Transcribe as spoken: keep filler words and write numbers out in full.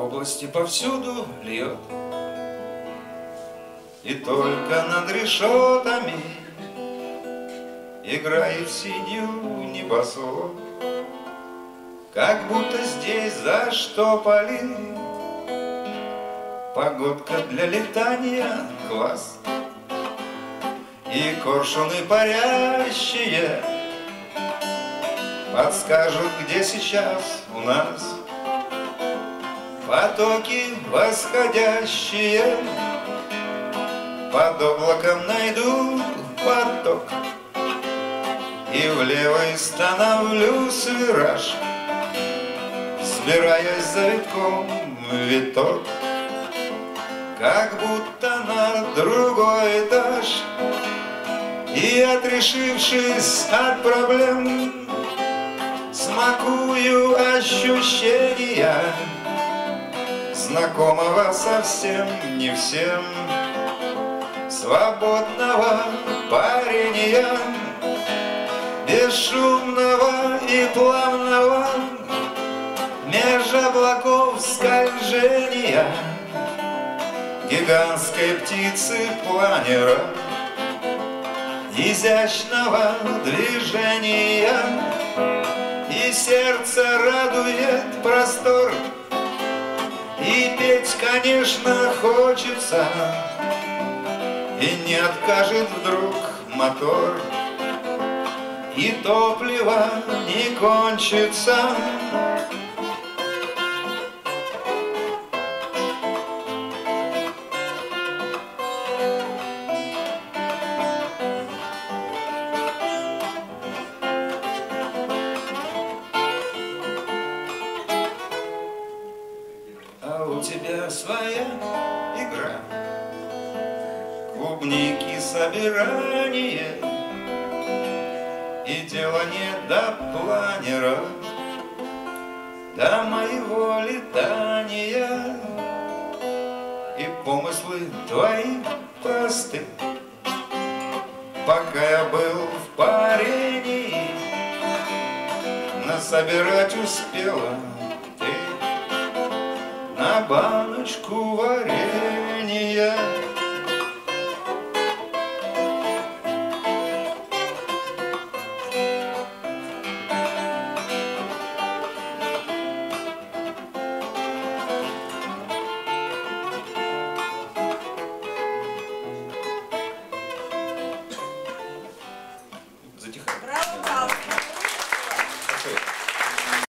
области повсюду льет, и только над решетами играет синюю небосвод. Как будто здесь заштопали погодка для летания класс, и коршуны парящие подскажут, где сейчас у нас потоки восходящие. Под облаком найду поток и в левой становлюсь вираж, собираясь за витком виток, как будто на другой этаж. И отрешившись от проблем, смакую ощущения, знакомого совсем не всем, свободного парения, бесшумного и плавного, меж облаков скольжения гигантской птицы-планера, изящного движения. И сердце радует простор, и петь, конечно, хочется, и не откажет вдруг мотор, и топливо не кончится. А у тебя своя игра, клубники собирание, и дело не до планера, до моего летания. И помыслы твои просты, пока я был в парении, насобирать успела ты на баночку варенья.